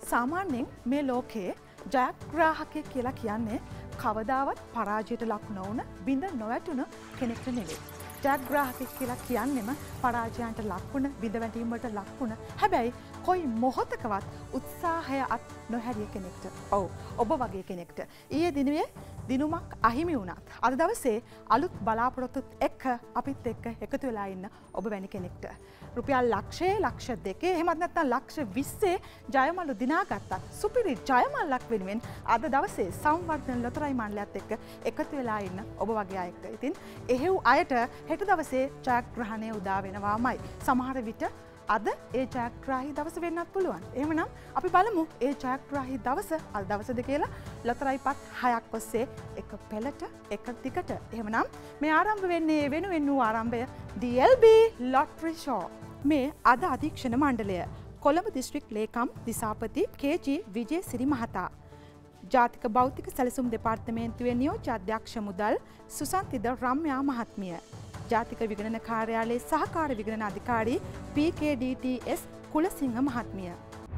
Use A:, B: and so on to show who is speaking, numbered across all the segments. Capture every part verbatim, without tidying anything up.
A: සාමාන්‍යයෙන් මේ ලෝකයේ ජයග්‍රාහකයෙක් කියලා කියන්නේ කවදාවත් පරාජයට ලක් නොවුන බිඳ නොවැටුණු කෙනෙක්ට නෙවෙයි. ජයග්‍රාහකයෙක් කියලා කියන්නෙම පරාජයන්ට ලක් වුණ බිඳ වැටීම් වලට ලක් වුණ හැබැයි කොයි මොහොතකවත් උත්සාහය අත් නොහැරිය කෙනෙක්ට. ඔව් ඔබ වගේ කෙනෙක්ට. ඊයේ දිනුවේ දිනුමක් අහිමි වුණත් අද දවසේ අලුත් බලාපොරොත්තුත් එක්ක අපිත් එක්ක එකතු වෙලා ඉන්න ඔබ වැනි කෙනෙක්ට. රුපියල් ලක්ෂයේ ලක්ෂ දෙකේ එහෙමත් නැත්නම් ලක්ෂ විස්සේ ජයමලු දිනාගත්තත් සුපිරි ජයමල්ලක් වෙනුවෙන් අද දවසේ සංවර්ධන ලොතරැයි මණ්ඩලයත් එක්ක එකතු වෙලා ඉන්න ඔබ වගේ අයෙක්ට. ඉතින් එහෙව් අයට හෙට දවසේ ජයග්‍රහණය උදා වෙනවාමයි. සමහර විට අද ඒ ජයග්‍රාහී දවස වෙන්නත් පුළුවන්. එහෙමනම් අපි බලමු ඒ ජයග්‍රාහී දවස අද දවසද කියලා ලොතරැයි පත් හයක් ඔස්සේ එක පෙළට එක දිගට. එහෙමනම් මේ ආරම්භ වෙන්නේ වෙනුවෙන් වූ ආරම්භය D L B lottery show. මේ අද අධීක්ෂණ මණ්ඩලය කොළඹ දිස්ත්‍රික් ලේකම් දිසාපති කේ ජී විජේසිරි මහතා. ජාතික භෞතික සැලසුම් දෙපාර්තමේන්තුවේ නියෝජ්‍ය අධ්‍යක්ෂ මුදල් සුසන්තිද රම්‍යා මහත්මිය. ජාතික විගණන කාර්යාලයේ සහකාර විගණන අධිකාරී P K D T S Kulasinghe මහත්මිය.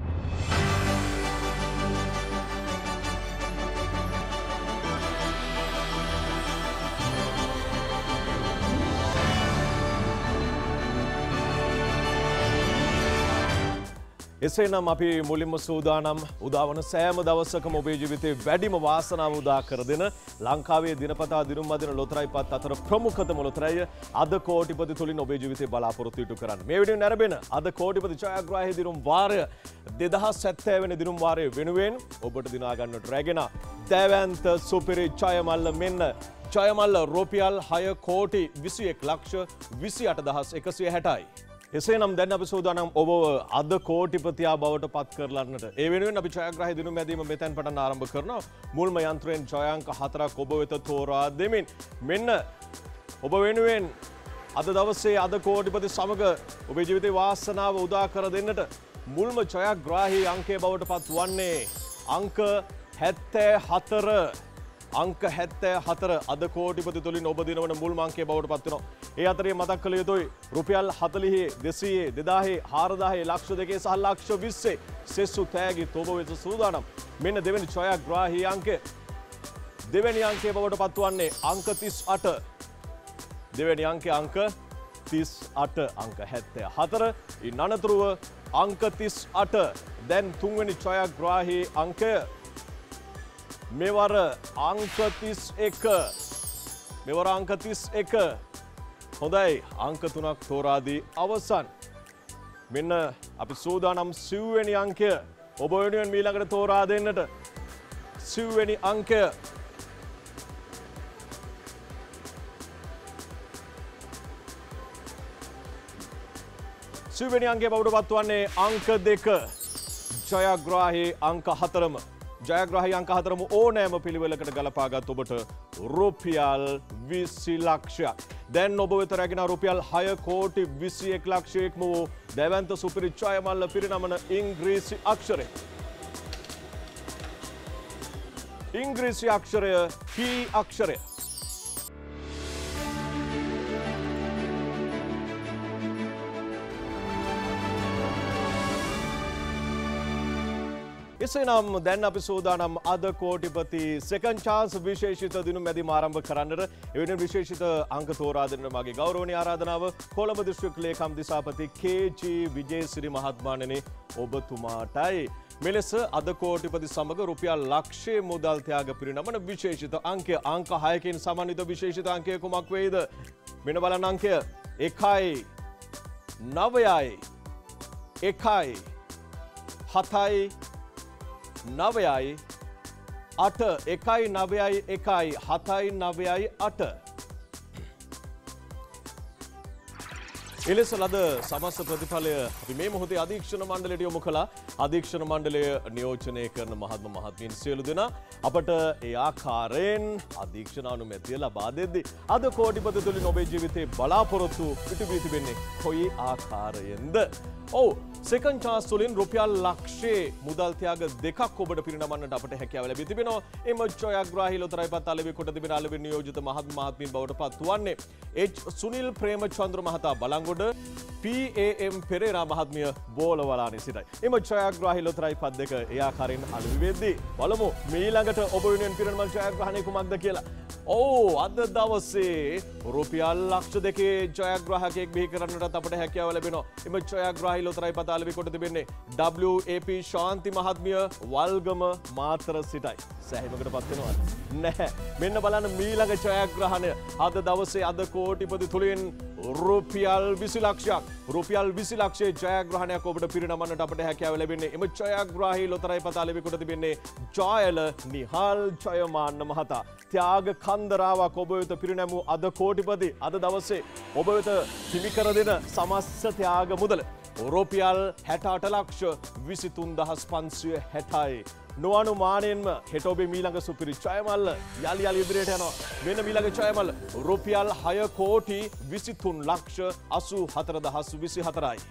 B: එසේනම් අපි මුලින්ම සූදානම් උදාවන සෑම දවසකම ඔබේ ජීවිතේ වැඩිම වාසනාව උදා කර දෙන ලංකාවේ දිනපතා දිනුම් අදින ලොතරැයි පත් අතර ප්‍රමුඛතම ලොතරැය අද කෝටිපති තුලින් ඔබේ ජීවිතේ බලාපොරොත්තු ඉටු කරන්න. මේ වෙනුවෙන් නැරඹෙන අද කෝටිපති ජයග්‍රාහී දිනුම් වාරය දෙදහස් හැත්තෑ වෙනි දිනුම් වාරය වෙනුවෙන් ඔබට දිනා ගන්නට රැගෙන දැවැන්ත සුපිරි ජයමල්ල මෙන්න ජයමල්ල රුපියල් හය කෝටි විසිඑක් ලක්ෂ විසිඅට දහස් එකසිය හැටයි. එසේනම් දැන් අපි සූදානම් ඔබ අද කෝටිපතියා බවට පත් කරලන්නට. ඒ වෙනුවෙන් අපි ජයග්‍රාහී දිනුම් ඇදීම මෙතෙන් පටන් ආරම්භ කරනවා. මුල්ම යන්ත්‍රයෙන් ජයාංක හතරක් ඔබ වෙත තෝරා දෙමින් මෙන්න ඔබ වෙනුවෙන් අද දවසේ අද කෝටිපති සමග ඔබේ ජීවිතේ වාසනාව උදා කර දෙන්නට මුල්ම ජයග්‍රාහී අංකය බවට පත් වන්නේ අංක හැත්තෑ හතර. අංක හැත්තෑ හතර අද කෝටිපති තුලින් ඔබ දිනවන මුල්ම අංකය බවට පත් වෙනවා. ඒ අතරේ මතක් කළ යුතුයි රුපියල් හතළිහේ දෙසීයේ දෙදාහේ හාරදාහේ ලක්ෂ දෙකේ සහ ලක්ෂ විස්සේ සෙසු තෑගි ඔබ වෙත සූදානම්. මෙන්න දෙවෙනි ජයග්‍රාහී අංකය දෙවෙනි අංකය බවට පත් වන්නේ අංක තිස් අට. දෙවෙනි අංකය අංක තිස් අට අංක හැත්තෑ හතර. ඉන් අනතුරුව අංක තිස් අට. දැන් තුන්වෙනි ජයග්‍රාහී අංකය මෙවර අංක තිස් එක. මෙවර අංක තිස් එක. හොඳයි අංක තුනක් තෝරාදී අවසන්. මෙන්න අපි සූදානම් සිව්වෙනි අංකය ඔබ වෙනුවෙන් ඊළඟට තෝරා දෙන්නට. සිව්වෙනි අංකය සිව්වෙනි අංකය බවට පත් වන්නේ අංක දෙක. ජයග්‍රාහී අංක හතරම ජයග්‍රාහී අංක හතරම ඕනෑම පිළිවෙලකට ගලපාගත් ඔබට රුපියල් විසි ලක්ෂයක්. දැන් ඔබ වෙත රැගෙන රුපියල් හය කෝටි විසිඑක් ලක්ෂයක්ම වූ දැවැන්ත සුපිරි ජයමල්ල පිරිනමන ඉංග්‍රීසි අක්ෂරය. ඉංග්‍රීසි අක්ෂරය P අක්ෂරය. එසේනම් දැන් අපි සූදානම් අද කෝටිපති සෙකන්ඩ් chance විශේෂිත දිනුම් ඇදීම ආරම්භ කරන්නට. එවැනි විශේෂිත අංක තෝරා දෙන්න මගේ ගෞරවනීය ආරාධනාව කොළඹ දිස්ත්‍රික් ලේකම් දිසාපති කේ ජී විජේසිරි මහත්මයාණෙනි ඔබතුමාටයි. මෙලෙස අද කෝටිපති සමග රුපියල් ලක්ෂයේ මුදල් ත්‍යාග පිරිනමන විශේෂිත අංකය අංක හයකින් සමන්විත විශේෂිත අංකය කුමක් වේද? මෙන්න බලන්න අංකය එකයි නවයයි එකයි හතයි නවයයි අට. එකයි නවයයි එකයි හතයි නවයයි අට. එලෙස ලද සමස්ත ප්‍රතිඵලය අපි මේ මොහොතේ අධීක්ෂණ මණ්ඩලයට යොමු කළා. අධීක්ෂණ මණ්ඩලය නියෝජනය කරන මහත්ම මහත්මීන් සියලු දෙනා අපට ඒ ආකාරයෙන් අධීක්ෂණ අනුමැතිය ලබා දෙද්දී අද කෝටිපති තුලින් ඔබේ ජීවිතේ බලාපොරොත්තු පිටු වී තිබෙන්නේ කොයි ආකාරයෙන්ද? ඔව් සෙකන්ඩ් chance තුලින් රුපියල් ලක්ෂයේ මුදල් ත්‍යාග දෙකක් ඔබට පිරිනමන්නට අපට හැකියාව ලැබී තිබෙනවා. එම ජයග්‍රාහී ලොතරැයි පත් අලෙවි කොට තිබෙන අලෙවි නියෝජිත මහත් මහත්මීන් බවට පත් වන්නේ එච් සුනිල් ප්‍රේමචන්ද්‍ර මහතා බලංගොඩ, ගොඩ පී ඒ එම් පෙරේරා මහත්මිය බෝල වලානේ සිටයි. එම ජයග්‍රාහී ලොතරැයි පත් දෙක ඒ ආකාරයෙන් අලුවි වෙද්දී බලමු මීළඟට ඔබ වෙනුවෙන් පිරිනමන ජයග්‍රහණය කුමක්ද කියලා. ඕ අද දවසේ රුපියල් ලක්ෂ දෙකේ ජයග්‍රාහකයෙක් බිහි කරන්නටත් අපට හැකියාව ලැබෙනවා. එම ජයග්‍රාහී ලොතරැයි පත අලෙවි කොට තිබෙන්නේ ඩබ්ලිව් ඒ පී ශාන්ති මහත්මිය වල්ගම මාතර සිටයි. සෑහීමකට පත් වෙනවද? නැහැ. මෙන්න බලන්න මීළඟ ජයග්‍රහණය අද දවසේ අද කෝටිපති තුලින් රුපියල් විසි ලක්ෂයක් රුපියල් විසි ලක්ෂයේ ජයග්‍රහණයක් ඔබට පිරිනමන්නට අපට හැකියාව ලැබෙන්නේ. එම ජයග්‍රාහී ලොතරැයි පත අලෙවි කොට තිබෙන්නේ ජයල නිහාල් ජයමාන්න මහතා. ත්‍යාග කන්දරාවක් ඔබ වෙත පිරිනැමූ අද කෝටිපති අද දවසේ ඔබ වෙත හිමි කර දෙන සමස්ත ත්‍යාග මුදල රුපියල් හැට අට ලක්ෂ විසිතුන් දහස් පන්සිය හැටයි. නොඅනුමානයෙන්ම හෙට ඔබේ මීළඟ සුපිරි ජයමල්ල යලි යලි ඉදිරියට යනවා. මෙන්න මීළඟ ජයමල්ල රුපියල් හය කෝටි විසිතුන් ලක්ෂ අසූ හතර දහස් විසි හතරයි.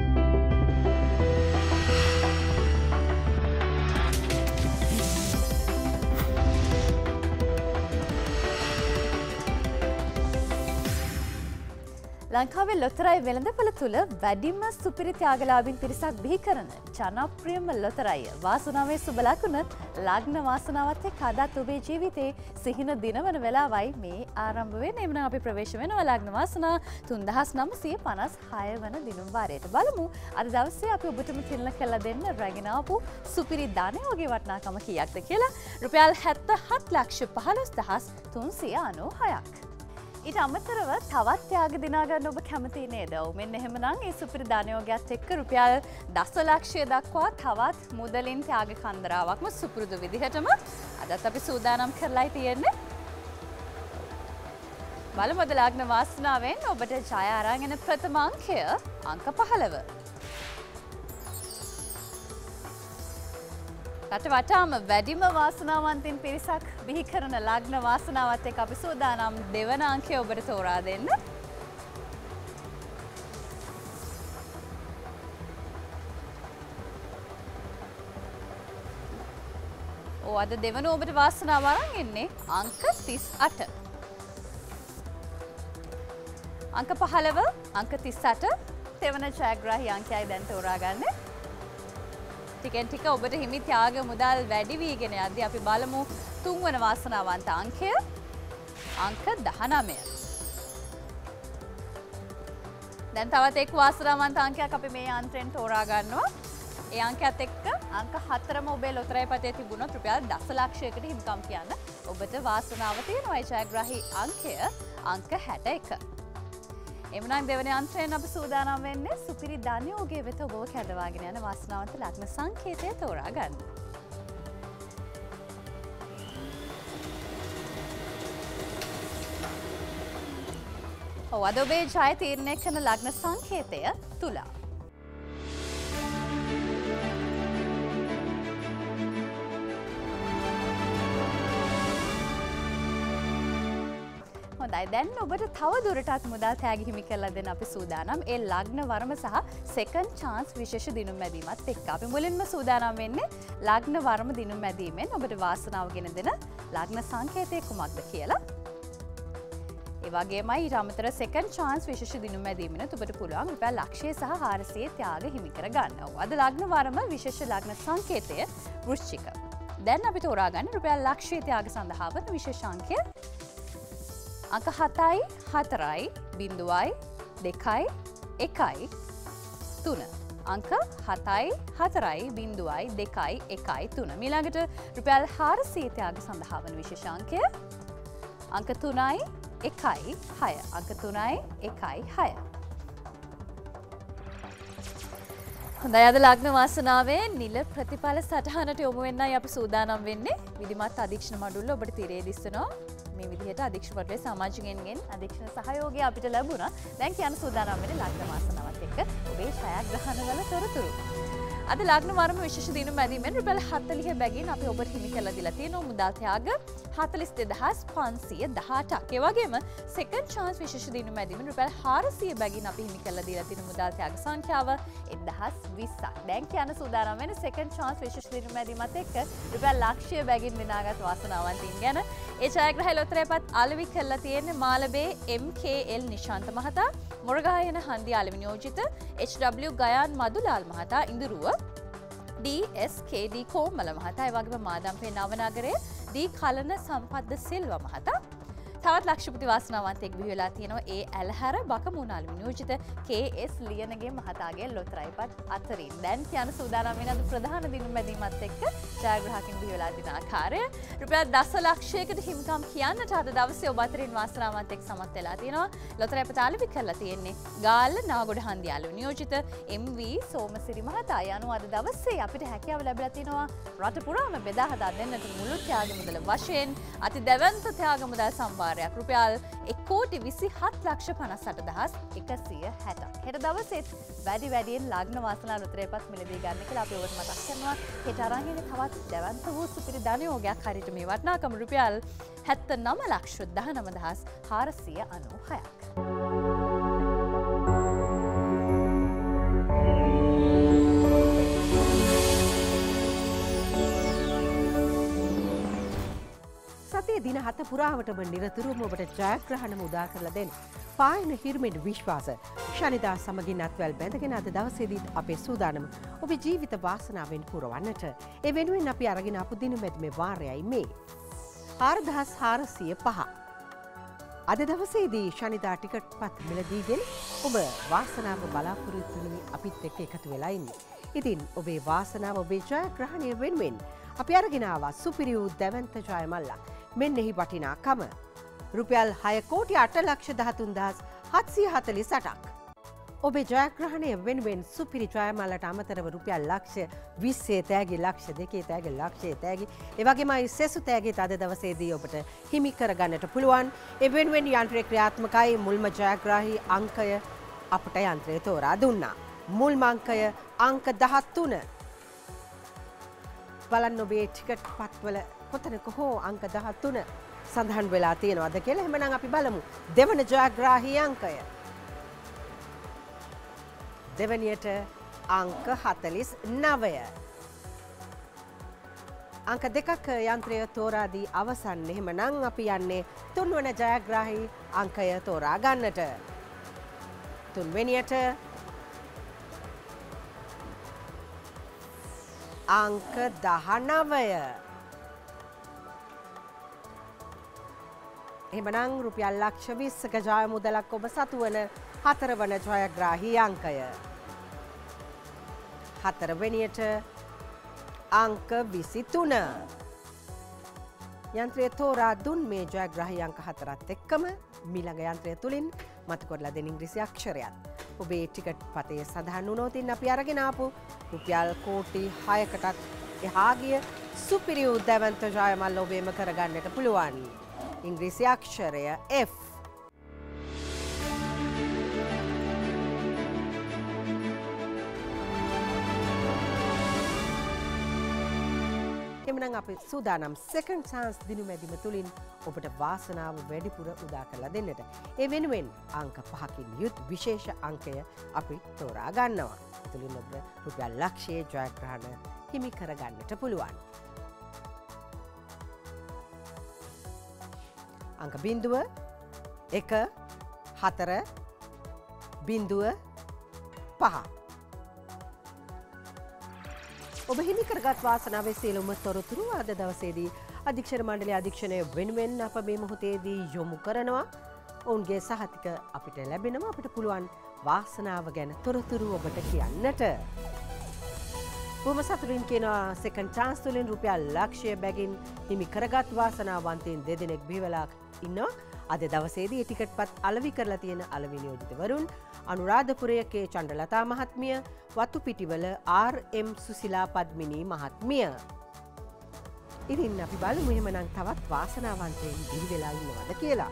C: ලංකාවේ ලොතරැයි වෙළඳපොළ තුළ වැඩිම සුපිරි ත්‍යාගලාභීන් පිරිසක් බිහි කරන ජනප්‍රියම ලොතරැයි වාසනාවේ සුබ ලකුණ ලග්න වාසනාවත් එක්ක අදත් ඔබේ ජීවිතේ සිහින දිනවන වෙලාවයි මේ ආරම්භ වෙන්නේ. එමුනම් අපි ප්‍රවේශ වෙනවා ලග්න වාසනා තුන්දහස් නවසිය පනස් හය වන දිනුම් වාරයට. බලමු අද දවසේ අපි ඔබටම තිරණ කළ දෙන්න රැගෙන ආපු සුපිරි ධනයෝගේ වටිනාකම කීයක්ද කියලා. රුපියල් හැත්තෑ හත් ලක්ෂ පහළොස් දහස් තුන්සිය අනූහයක්. ඊට අමතරව තවත් ත්‍යාග දිනා ගන්න ඔබ කැමති නේද? ඔව් මෙන්න එහෙමනම් ඒ සුපිරි ධනයෝගයත් එක්ක රුපියල් දසලක්ෂය දක්වා තවත් මුදලින් ත්‍යාග කන්දරාවක්ම සුපුරුදු විදිහටම අදත් අපි සූදානම් කරලායි තියෙන්නේ. බලමු අද ලග්න වාසනාවෙන් ඔබට ජය අරන් එන ප්‍රථම අංකය අංක පහළව. රට වටාම වැඩිම වාසනාවන්තින් පිරිසක් බිහි කරන ලග්න වාසනාවත් එක්ක අපි සූදානම් දෙවන අංකය ඔබට තෝරා දෙන්න. ඕ අද දෙවන ඔබට වාසනාව අරන් එන්නේ අංක තිස් අට. අංක පහළව අංක තිස් අට තෙවන ජයග්‍රාහී අංකයයි දැන් තෝරා ගන්න. ටිකෙන් ටික ඔබට හිමි ත්‍යාග මුදල් වැඩි වීගෙන යද්දී අපි බලමු තුන්වන වාසනාවන්ත අංකය අංක දහනවය. දැන් තවත් එක් වාසනාවන්ත අංකයක් අපි මේ යන්ත්‍රයෙන් තෝරා ගන්නවා. ඒ අංකයත් එක්ක අංක හතරම ඔබේ ලොතරැයි පතේ තිබුණොත් රුපියල් දසලක්ෂයකට හිමිකම් කියන්න ඔබට වාසනාව තියෙනවා. ජයග්‍රාහී අංකය අංක හැට එක. එමුනම් දෙවන යන්ත්‍රයෙන් අපි සූදානම් වෙන්නේ සුපිරි ධනයෝගය වෙත ඔබව කැඳවාගෙන යන වාසනාවන්ත ලග්න සංකේතය තෝරා ගන්න. ඔව් අද ඔබේ ජය තීරණය කරන ලග්න සංකේතය තුලා. දැන් ඔබට තව දුරටත් මුදල් තෑගි හිමි කරලා දෙන්න අපි සූදානම් ඒ ලග්න වර්ම සහ සෙකන්ඩ් chance විශේෂ දිනුම් මැදීමත් එක්ක. අපි මුලින්ම සූදානම් වෙන්නේ ලග්න වර්ම දිනුම් මැදීමෙන් ඔබට වාසනාව ගෙන දෙන ලග්න සංකේතය කුමක්ද කියලා. ඒ වගේමයි ඊට අමතර සෙකන්ඩ් chance විශේෂ දිනුම් මැදීමෙන් ඔබට පුළුවන් රුපියල් ලක්ෂය සහ හාරසිය ත්‍යාග හිමි කර ගන්නවා. අද ලග්න වර්ම විශේෂ ලග්න සංකේතය වෘශ්චික. දැන් අපි තෝරා ගන්න රුපියල් ලක්ෂය ත්‍යාග සඳහා වන විශේෂ අංකය අංක හතයි හතරයි බිංදුවයි දෙකයි එකයි තුන. අංක හතයි හතරයි බිංදුවයි දෙකයි එකයි තුන. මීළඟට රුපියල් හාරසිය ත්‍යාග සඳහා වන විශේෂ අංකය අංක තුනයි එකයි හය. අංක තුනයි එකයි හය. හොඳයි අද ලග්න වාසනාවේ නිල ප්‍රතිඵල සටහනට යොමු වෙන්නයි අපි සූදානම් වෙන්නේ. විධිමත් අධීක්ෂණ මඩුල්ල ඔබට තිරේ දිස්සනවා. මේ විදිහට අධීක්ෂණ මඩුල්ලේ සමාජිකයන්ගෙන් අධීක්ෂණ සහයෝගය අපිට ලැබුණා. දැන් කියන්න සූදානම් වෙන්නේ ලග්න වාසනාවත් එක්ක ඔබේ ඡායාග්‍රහණවල තොරතුරු. අද ලග්න වර්ම විශේෂ දිනුම් මැදීමෙන් රුපියල් හතළිහ බැගින් අපි ඔබට හිමි කරලා දීලා තියෙනවා මුදල් ත්‍යාග හතළිස් දෙදහස් පන්සිය දහඅටක්. ඒ වගේම සෙකන්ඩ් chance විශේෂ දිනුම් මැදීමෙන් රුපියල් හාරසිය බැගින් අපි හිමි කරලා දීලා තියෙන මුදල් ත්‍යාග සංඛ්‍යාව එක්දහස් විස්සක්. දැන් කියන්න සූදානම් වෙන සෙකන්ඩ් chance විශේෂ දිනුම් මැදීමත් එක්ක රුපියල් ලක්ෂය බැගින් දිනාගත් වාසනාවන්තයින් ගැන ඒ ඡායාග්‍රහය ලොතරැයිපත් අලෙවි කරලා තියෙන්නේ Malabe M K L Nishantha මහතා. මොරගහයන හන්දිය අලෙවි නියෝජිත එච් ඩබ්ලිව් ගයාන් මදුලාල් මහතා ඉඳුරුව ඩී එස් කේ ඩී කෝමල මහතා ඒ වගේම මාදම්පේ නවනගරයේ ඩී කලන සම්පද්ද සිල්ව මහතා තවත් ලක්ෂපති වාසනාවන්තයෙක් බිහි වෙලා තියෙනවා ඒ ඇලහැර බකමුණ අලෙවි නියෝජිත කේ එස් ලියනගේ මහතාගේ ලොතරැයිපත් අතරින් දැන් කියන සූදානම් වෙන අද ප්‍රධාන දිනුම් මැදීමත් එක්ක ජයග්‍රාහකින් බිහි වෙලා තියෙන ආකාරය රුපියල් දසලක්ෂයකට හිමිකම් කියන්නට අද දවසේ ඔබ අතරින් වාසනාවන්තයෙක් සමත් වෙලා තියෙනවා ලොතරැයිපත් අලෙවි කරලා තියෙන්නේ ගාල්ල නාගොඩ හන්දිය අලෙවි නියෝජිත එම් වී සෝමසිරි මහතා යනු අද දවසේ අපිට හැකියාව ලැබිලා තියෙනවා රට පුරාම බෙදා හදා දෙන්නට මුළු ත්‍යාග මුදල වශයෙන් අති දැවැන්ත ත්‍යාග මුදල් සම්භාරයක් රුපියල් එක් කෝටි විසිහත් ලක්ෂ පනස් අට දහස් එකසිය හැටක්. හෙට දවසෙත් වැඩි වැඩියෙන් ලග්න වාසනා ලොතරැයිපත් මිලදී ගන්න කියලා අපි ඔබට මතක් කරනවා. හෙට අරන් එන්නේ තවත් දැවැන්ත වූ සුපිරි ධනයෝගයක් හරියට මේ වටිනාකම රුපියල් හැත්තනම ලක්ෂ දහනව දහස් හාරසිය අනූහයක්.
D: සතිය දින හත පුරාවටම නිරතුරුවම ඔබට ජයග්‍රහණම උදා කරලා දෙන්න. පායන හිර්මෙන් විශ්වාස ශනිදා සමගින් අත්වැල් බැඳගෙන අද දවසේදීත් අපේ සූදානම ඔබේ ජීවිත වාසනාවෙන් පුරවන්නට. ඒ වෙනුවෙන් අපි අරගෙන ආපු දින මැදිමේ වාරයයි මේ. හාරදහස් හාරසිය පහ. අද දවසේදී ශනිදා ටිකට් පත් මිලදීගෙන ඔබ වාසනාව බලාපොරොත්තු වෙමින් අපිත් එක්ක එකතු වෙලා ඉන්නේ. ඉතින් ඔබේ වාසනාව ඔබේ ජයග්‍රහණය වෙනුවෙන් අපි අරගෙන ආවා සුපිරි වූ දැවැන්ත ජයමල්ලක්. මෙන්නෙහි වටිනාකම රුපියල් හය කෝටි අට ලක්ෂ දහතුන් දහස් හත්සිය හතළිස් අටක්. ඔබේ ජයග්‍රහණය වෙනුවෙන් සුපිරි ජයමල්ලට අමතරව රුපියල් ලක්ෂ විස්සේ තෑගි ලක්ෂ දෙකේ තෑගි ලක්ෂයේ තෑගි එවැගේමයි සෙසු තෑගිත් අද දවසේදී ඔබට හිමි කරගන්නට පුළුවන්. ඒ වෙනුවෙන් යන්ත්‍රය ක්‍රියාත්මකයි. මුල්ම ජයග්‍රාහී අංකය අපට යන්ත්‍රය තෝරා දුන්නා. මුල්ම අංකය අංක දහතුන. බලන්න ඔබේ ටිකට් පත්වල කොතනක හෝ අංක දහතුන සඳහන් වෙලා තියෙනවද කියලා. එහෙමනම් අපි බලමු දෙවන ජයග්‍රාහී අංකය. දෙවනියට අංක හතළිස් නවය. අංක දෙකක් යන්ත්‍රය තෝරා දී අවසන්. එහෙමනම් අපි යන්නේ තුන්වන ජයග්‍රාහී අංකය තෝරා ගන්නට. තුන්වෙනියට අංක දහනවය. එහෙමනම් රුපියල් ලක්ෂ විස්සක ජය මුදලක් ඔබ සතුවන හතරවන ජයග්‍රාහී අංකය. හතරවෙනියට අංක විසිතුන. යන්ත්‍රය තෝරා දුන් මේ ජයග්‍රාහී අංක හතරත් එක්කම මීළඟ යන්ත්‍රය තුලින් මතු කරලා දෙන ඉංග්‍රීසි අක්ෂරයත් ඔබේ ටිකට් පතේ සඳහන් වුණොතින් අපි අරගෙන ආපු රුපියල් කෝටි හයකටත් එහා ගිය සුපිරි වූ දැවැන්ත ජයමල්ල ඔබේම කරගන්නට පුළුවන්. ඉංග්‍රීසි අක්ෂරය F. එමනම් අපි සූදානම් සෙකන්ඩ් chance දිනු මැදිම තුලින් ඔබට වාසනාව වැඩිපුර උදා කරලා දෙන්නට. ඒ වෙනුවෙන් අංක පහකින් යුත් විශේෂ අංකය අපි තෝරා ගන්නවා. ඒ තුලින් ඔබට රුපියල් ලක්ෂයේ ජයග්‍රහණ හිමි කරගන්නට පුළුවන්. අංක බිඳුව එක හතර බිඳුව පහ. ඔබ හිමි කරගත් වාසනාවේ සියලුම තොරතුරු අද දවසේදී අධීක්ෂණ මණ්ඩලයේ අධීක්ෂණය වෙනුවෙන් අප මේ මොහොතේදී යොමු කරනවා. ඔවුන්ගේ සහතික අපිට ලැබෙනවා. අපිට පුළුවන් වාසනාව ගැන තොරතුරු ඔබට කියන්නට. බොහොම සතුටින් කියනවා සෙකන්ඩ් chance තුලින් රුපියල් ලක්ෂය බැගින් හිමි කරගත් වාසනාවන්තයින් දෙදෙනෙක් බිහි වෙලා ඉන්නවා. අද දවසේදී ටිකට් පත් අලෙවි කරලා තියෙන අලෙවි නියෝජිතවරුන් අනුරාධපුරයේ කේ චන්ද්‍රලතා මහත්මිය, වතුපිටිවල ආර් එම් සුසිලා පද්මිනී මහත්මිය. ඉතින් අපි බලමු එහෙමනම් තවත් වාසනාවන්තයින් බිහි වෙලා ඉන්නවද කියලා.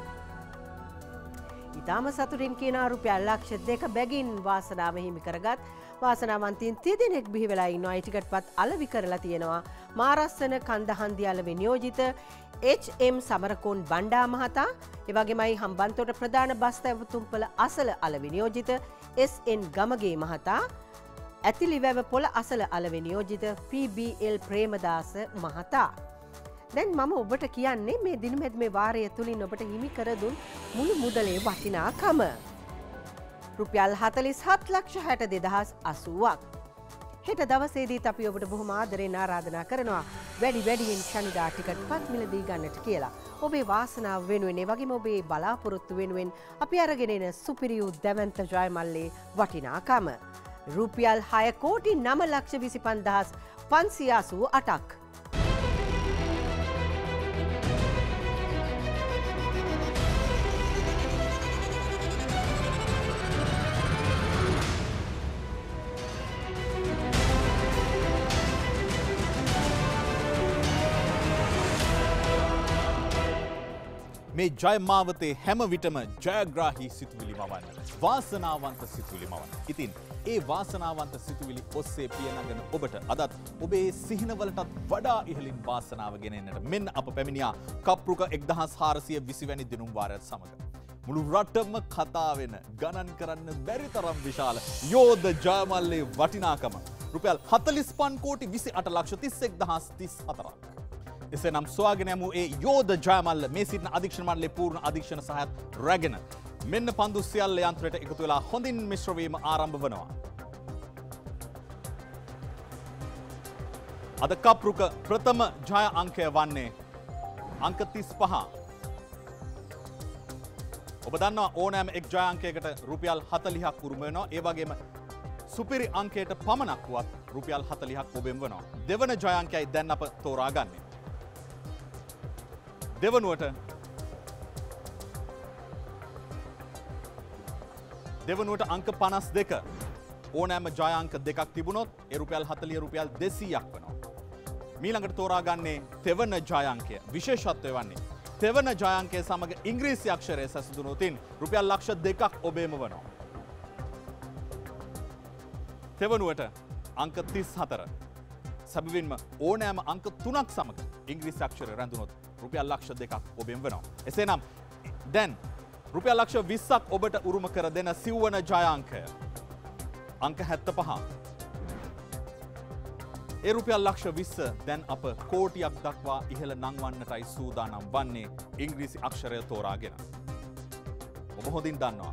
D: ඉතාම සතුටින් කියනවා රුපියල් ලක්ෂ දෙක බැගින් වාසනාව හිමි කරගත් වාසනාවන්තයින් තිදෙනෙක් බිහි වෙලා ඉන්නවා. ඒ ටිකට් පත් අලෙවි කරලා තියෙනවා. මාරස්සන කන්දහන්දිය අලෙවි නියෝජිත එච් එම් සමරකෝන් බණ්ඩා මහතා, එවැගේමයි හම්බන්තොට ප්‍රධාන බස් තැවතුම්පල අසල අලෙවි නියෝජිත එස් එන් ගමගේ මහතා, ඇතිලිවැව පොළ අසල අලෙවි නියෝජිත පී බී එල් ප්‍රේමදාස මහතා. දැන් මම ඔබට කියන්නේ මේ දිනමෙත් මේ වාරය තුලින් ඔබට හිමි කර දුන් මුළු මුදලේ වටිනාකම. රුපියල් හතළිස් හත් ලක්ෂ හැට දෙදහස් අසූවක්. හෙට දවසේදීත් අපි ඔබට බොහොම ආදරයෙන් ආරාධනා කරනවා වැඩි වැඩියෙන් ශනිදා ටිකට් පත් මිලදී ගන්නට කියලා. ඔබේ වාසනාව වෙනුවෙන් ඒ වගේම ඔබේ බලාපොරොත්තු වෙනුවෙන් අපි අරගෙන එන සුපිරි වූ දැවැන්ත ජයමල්ලේ වටිනාකම. රුපියල් හය කෝටි නව ලක්ෂ විසි පන්දහස් පන්සිය අසූ අටක්.
E: මේ ජයමාවතේ හැම විටම ජයග්‍රාහී සිතුවිලි මවන්න. වාසනාවන්ත සිතුවිලි මවන්න. ඉතින් ඒ වාසනාවන්ත සිතුවිලි ඔස්සේ පියනගෙන ඔබට අදත් ඔබේ සිහිනවලටත් වඩා ඉහළින් වාසනාව ගෙනෙන්නට මෙන්න අප පැමිණියා කප්රුක එක්දහස් හාරසිය විසි වැනි දිනුම් වාරයත් සමග. මුළු රටම කතා වෙන ගණන් කරන්න බැරි තරම් විශාල යෝධ ජයමල්ලේ වටිනාකම රුපියල් හතළිස් පන් කෝටි විසි අට ලක්ෂ තිස් එක් දහස් තිස් හතරක්. එසේනම් සොයාගෙන යමු ඒ යෝධ ජයමල්ල මේ සිටින අධීක්ෂණ මණ්ඩලයේ පූර්ණ අධීක්ෂණ සහයත් රැගෙන මෙන්න පන්දු සියල්ල යන්ත්‍රයට එකතු වෙලා හොඳින් මිශ්‍ර වීම ආරම්භ වෙනවා. අද කප්රුක ප්‍රථම ජය අංකය වන්නේ අංක තිස් පහ. ඔබ දන්නවා ඕනෑම එක් ජය අංකයකට රුපියල් හතළිහක් උරුම වෙනවා. ඒ වගේම සුපිරි අංකයට පමණක් වුවත් රුපියල් හතළිහක් ඔබෙන් වෙනවා. දෙවන ජය අංකයයි දැන් අප තෝරාගන්නේ. දෙවනුවට දෙවනුවට අංක පනස් දෙක ඕනෑම ජය අංක දෙකක් තිබුණොත් ඒ රුපියල් හතළිහ රුපියල් දෙසීයක් වෙනවා. මීළඟට තෝරාගන්නේ තෙවන ජය අංකය. විශේෂත්වය වන්නේ තෙවන ජය අංකය සමග ඉංග්‍රීසි අක්ෂරය සැසඳුනොතින් රුපියල් ලක්ෂ දෙකක් ඔබේම වෙනවා. තෙවනුවට අංක තිස් හතර. සැබවින්ම ඕනෑම අංක තුනක් සමග ඉංග්‍රීසි අක්ෂරය රැඳුනොත් රුපියල් ලක්ෂ දෙකක් ඔබෙන් වෙනවා. එසේනම් දැන් රුපියල් ලක්ෂ විස්සක් ඔබට උරුම කර දෙන සිව්වන ජය අංකය අංක හැත්තෑ පහ. ඒ රුපියල් ලක්ෂ විස්ස දැන් අප කෝටියක් දක්වා ඉහළ නංවන්නටයි සූදානම් වන්නේ ඉංග්‍රීසි අක්ෂරය තෝරාගෙන. ඔබ හොඳින් දන්නවා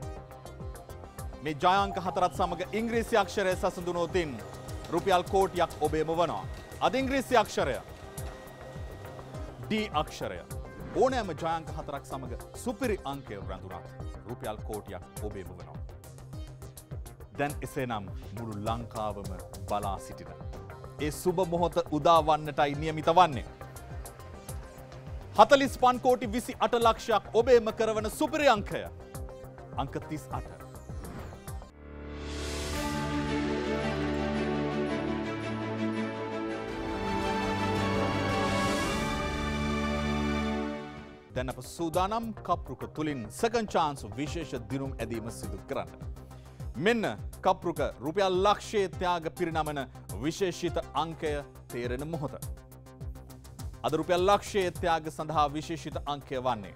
E: මේ ජය අංක හතරත් සමග ඉංග්‍රීසි අක්ෂරය සැසඳුනොතින් රුපියල් කෝටියක් ඔබේම වනවා. අද ඉංග්‍රීසි අක්ෂරය D අක්ෂරය ඕනෑම ජය අංක හතරක් සමග සුපිරි අංකය රැඳුනත් රුපියල් කෝටියක් ඔබේම වෙනවා. දැන් එසේනම් මුළු ලංකාවම බලා සිටින ඒ සුබ මොහොත උදා වන්නටයි නියමිත වන්නේ. හතළිස් පන් කෝටි විසි අට ලක්ෂයක් ඔබේම කරවන සුපිරි අංකය අංක තිස් අට. දැන් අප සූදානම් කප්රුක තුලින් සෙකන්ඩ් චාන්ස් විශේෂ දිනුම් ඇදීම සිදු කරන්න. මෙන්න කප්රුක රුපියල් ලක්ෂයේ ත්‍යාග පිරිනමන විශේෂිත අංකය තේරෙන මොහොත. අද රුපියල් ලක්ෂයේ ත්‍යාග සඳහා විශේෂිත අංකය වන්නේ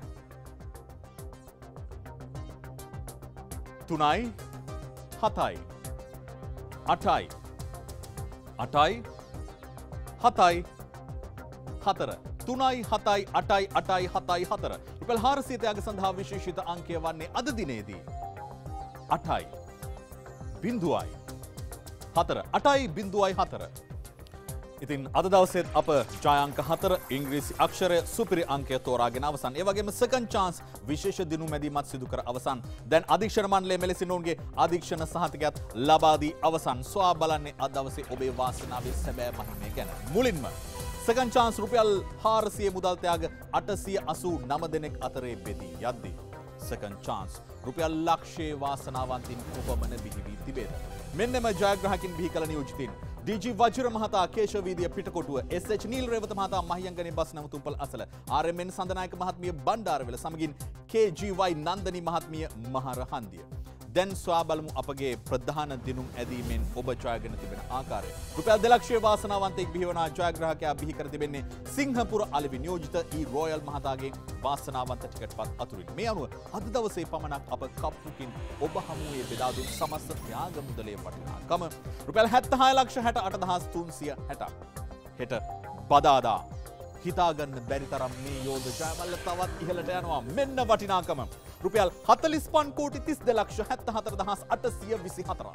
E: තුනයි හතයි අටයි අටයි හතයි හතර. තුනයි හතයි අටයි අටයි හතයි හතර. රුපියල් හාරසිය ත්‍යාග සඳහා විශේෂිත අංකය වන්නේ අද දිනේදී අටයි බිංදුවයි හතර. අටයි බිංදුවයි හතර. ඉතින් අද දවසේත් අප ජය අංක හතර ඉංග්‍රීසි අක්ෂරය සුපිරි අංකය තෝරාගෙන අවසන්. ඒ වගේම සෙකන්ඩ් chance විශේෂ දිනුම් මැදීමත් සිදු කර අවසන්. දැන් අධීක්ෂණ මණ්ඩලය මෙලෙසින් ඔවුන්ගේ අධීක්ෂණ සහතිකයත් ලබා දී අවසන්. සොයා බලන්නේ අද දවසේ ඔබේ වාසනාවේ සැබෑ මහිමය ගැන. මුලින්ම සෙකන්ඩ් chance රුපියල් හාරසිය මුදල් ත්‍යාග අටසිය අසූ නව දෙනෙක් අතරේ බෙදී යද්දී සෙකන්ඩ් chance රුපියල් ලක්ෂයේ වාසනාවන්තින් කොපමණ බිහි වී තිබේද? මෙන්නෙම ජයග්‍රාහකින් බිහි කළ නියෝජිතින් ඩී.ජී. වජිර මහතා කේශවීදිය පිටකොටුව, එස්.එච්. නීල් රේවත මහතා මහියංගනේ බස් නැවතුම්පල් අසල, ආර්.එම්.එන්. සඳනායක මහත්මිය බණ්ඩාරවෙල සමගින් කේ.ජී.වයි. නන්දනි මහත්මිය මහරහන්දිය. දැන් සොයා බලමු අපගේ ප්‍රධාන දිනුම් ඇදීමෙන් ඔබ ජයගෙන තිබෙන ආකාරය. රුපියල් දෙලක්ෂයේ වාසනාවන්තයෙක් බිහිවන ජයග්‍රාහකයා බිහි කර තිබෙන්නේ සිංහපුර අලෙවි නියෝජිත ඊ රොයල් මහතාගේ වාසනාවන්ත ටිකට් පත් අතුරින්. මේ අනුව අද දවසේ පමණක් අප කප්පුකින් ඔබ හමුවේ බෙදා දුන් සමස්ත ත්‍යාග මුදලේ වටිනාකම රුපියල් හැත්තෑ හය ලක්ෂ හැට අට දහස් තුන්සිය හැටක්. හෙට බදාදා හිතාගන්න බැරි තරම් මේ යෝධ ජයමල්ල තවත් ඉහළට යනවා. මෙන්න වටිනාකම. රුපියල් හතළිස් පහ කෝටි තිස් දෙක ලක්ෂ හැත්තෑ හතර දහස් අටසිය විසි හතරක්.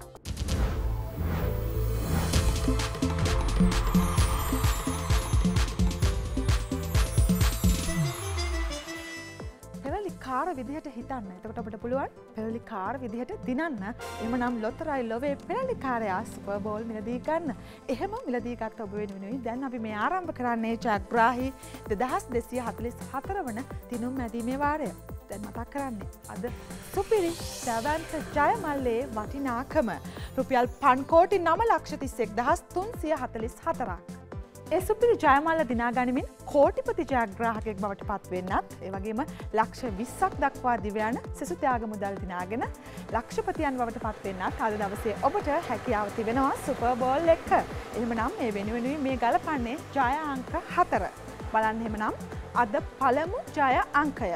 A: කාර විදිහට හිතන්න. එතකොට අපිට පුළුවන් පෙරලි කාර විදිහට දිනන්න. එhmenan ලොතරැයි ලොවේ පෙරලි කාර්යය සුපර් බෝල් මිලදී ගන්න. එහෙම මිලදී ගත්ත ඔබ වෙනුවෙන් දැන් අපි මේ ආරම්භ කරන්නේ ජයග්‍රාහී දෙදහස් දෙසිය හතළිස් හතර වන දිනුම් මැදීමේ වාරය. දැන් මතක් කරන්නේ අද සුපිරි දැවැන්ත ජයමල්ලේ වටිනාකම රුපියල් පන්ස් කෝටි නව ලක්ෂ තිස් එක් දහස් තුන්සිය හතළිස් හතරක්. ඒ සුපිරි ජයමල්ල දිනා ගනිමින් කෝටිපති ජයග්‍රාහකයෙක් බවට පත්වෙන්නත් ඒ වගේම ලක්ෂ විස්සක් දක්වා දිවයන සෙසු ත්‍යාග මුදල් දිනාගෙන ලක්ෂපතියන් බවට පත්වෙන්නත් අද දවසේ ඔබට හැකියාව තිබෙනවා සුපර් බෝල් එක්ක. එහෙමනම් මේ වෙනුවෙනුයි මේ ගලපන්නේ ජය අංක හතර. බලන්න එහෙමනම් අද පළමු ජය අංකය.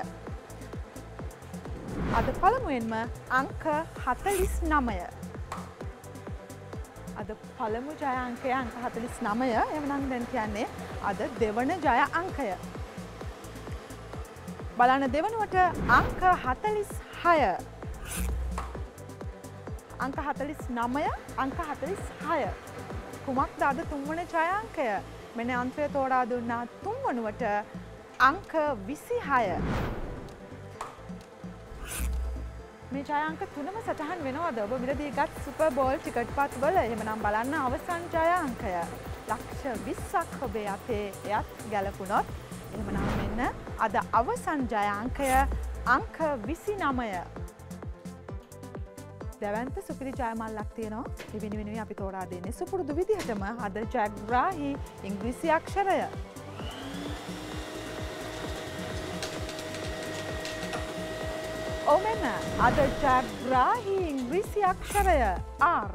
A: අද පළමුවෙන්ම අංක හතළිස් නවය. අද පළමු ජය අංකය අංක හතළිස් නවය. එවනම් දැන් කියන්නේ අද දෙවන ජය අංකය. බලන්න දෙවනුවට අංක හතළිස් හය. අංක හතළිස් නවය අංක හතළිස් හය. කුමක්ද අද තුන්වන ජය අංකය? මෙන්න අන්තය තෝරා දුන්නා තුන්වනුවට අංක විසිහය. මේ ජය අංක තුනම සටහන් වෙනවද ඔබ මිලදී ගත් සුපර් බෝල් ටිකට් පත් වල? එහෙමනම් බලන්න අවසන් ජය අංකය ලක්ෂ විස්සක් ඔබේ අතේ එයත් ගැලපුණොත් එහෙමනම් මෙන්න අද අවසන් ජය අංකය අංක විසිනවය. දැවැන්ත සුපිරි ජයමල්ලක් තියෙනවා. ඒ වෙනුවෙන් අපි තෝරා දෙන්නේ සුපුරුදු විදිහටම අද ජයග්‍රාහී ඉංග්‍රීසි අක්ෂරය. ඔව් මෙන්න අද ජයග්‍රාහී ඉංග්‍රීසි අක්ෂරය R.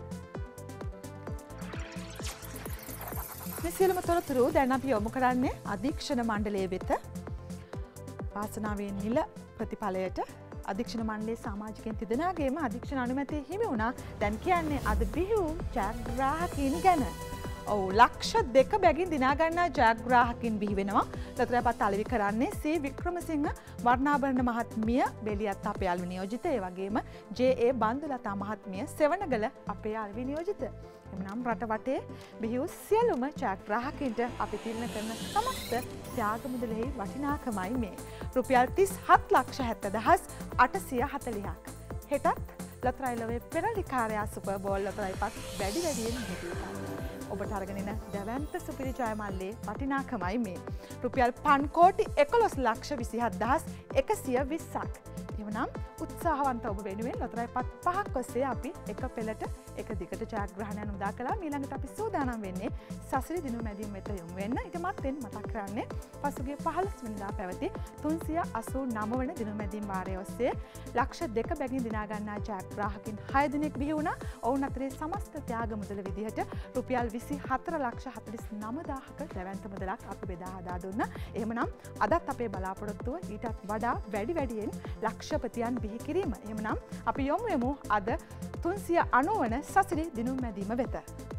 A: මේ සියලුම තොරතුරු දැන් අපි යොමු කරන්නේ අධීක්ෂණ මණ්ඩලය වෙත. වාසනාවේ නිල ප්‍රතිඵලයට අධීක්ෂණ මණ්ඩලයේ සමාජිකයන් තිදෙනාගේම අධීක්ෂණ අනුමැතිය හිමි වුණා. දැන් කියන්නේ අද බිහි වූ ජයග්‍රාහකයින් ගැන. ඔව් ලක්ෂ දෙක බැගින් දිනා ගන්නා ජයග්‍රාහකින් බිහි වෙනවා. ලොතරැපත් අලෙවි කරන්නේ සී වික්‍රමසිංහ වර්ණාභරණ මහත්මිය බෙලියත් අපේ අල්වි නියෝජිත. ඒ වගේම ජේ ඒ බන්දුලතා මහත්මිය සෙවණගල අපේ අල්වි නියෝජිත. එමනම් රට වටේ බිහි වූ සියලුම ජයග්‍රාහකින්ට අපි තිරණ කරන සමස්ත ත්‍යාග මුදලෙහි වටිනාකමයි මේ. රුපියල් තිස් හත් ලක්ෂ හැත්තෑ දහස් අටසිය හතළිහක්. හෙටත් ලොතරැයි ලොවේ පෙරලි කාර්යය සුපර් බෝල් ලොතරැයිපත් වැඩි වැඩියෙන් මෙහෙයුවා. ඔබට අරගෙන එන දැවැන්ත සුපිරි ජයමල්ලේ වටිනාකමයි මේ. රුපියල් පන්ස් කෝටි එකොළොස් ලක්ෂ විසිහත් දහස් එකසිය විස්සක්. එවනම් උත්සාහවන්ත ඔබ වෙනුවෙන් ලොතරැයිපත් පහක් ඔස්සේ අපි එක පෙළට එක දිගට ජයග්‍රහණයන් උදා කළා. ඊළඟට අපි සූදානම් වෙන්නේ සසරි දිනුම් මැදීම වෙත යොමු වෙන්න. ඊට මත්තෙන් මතක් කරන්නේ පසුගිය පහළොස් වෙනිදා පැවති තුන්සිය අසූ නව වන දිනුම් මැදීම් වාරය ඔස්සේ ලක්ෂ දෙක බැගින් දිනා ගන්නා ජයග්‍රාහකින් හය දෙනෙක් බිහි වුණා. ඔවුන් අතරේ සමස්ත ත්‍යාග මුදල විදිහට රුපියල් විසි හතර ලක්ෂ හතළිස් නවදාහක දැවැන්ත මුදලක් අපි බෙදා හදා දුන්නා. එහෙමනම් අදත් අපේ බලාපොරොත්තුව ඊටත් වඩා වැඩි වැඩියෙන් ලක්ෂපතියන් බිහි කිරීම. එහෙමනම් අපි යොමු වෙමු අද තුන්සිය අනූ වන සසරි දිනුම් මැදීම වෙත.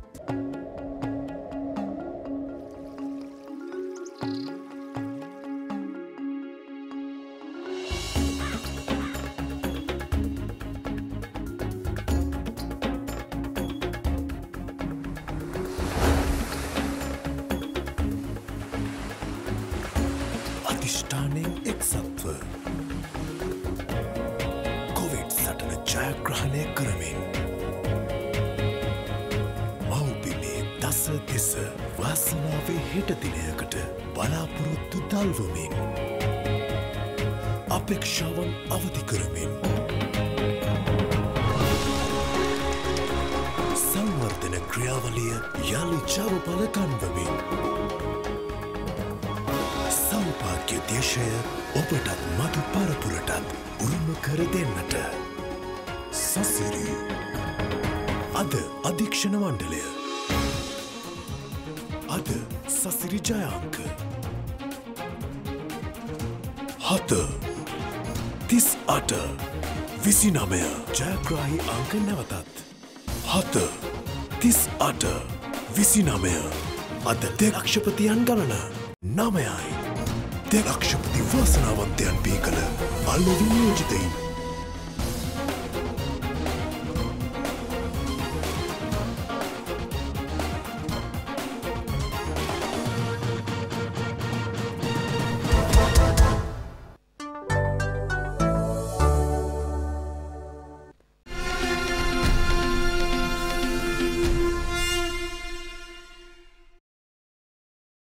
F: අධිෂ්ඨානයෙන් එක්සත්ව කොවිඩ් සටන ජයග්‍රහණය කරමින් මව්බිමේ දස දෙස වාසනාවේ හෙට දිනයකට බලාපොරොත්තු දල්වමින් අපේක්ෂාවන් අවදි කරමින් සංවර්ධන ක්‍රියාවලිය යළි ජවබල ගන්වමින් සෞභාග්‍ය දේශය ඔබටත් මතු පරපුරටත් උරුම කර දෙන්නට සසිරි අද අධීක්ෂණ මණ්ඩලය අද සසිරි ජයාංක හත තිස් අට විසිනමය ජයග්‍රාහී අංක නැවතත් හත තිස් අට විසිනමය අද දෙලක්ෂපතියන් ගණන නමයයි. දෙලක්ෂපති වාසනාවන්තයන් බිහි කළ අල්ල විනියෝජිතයින්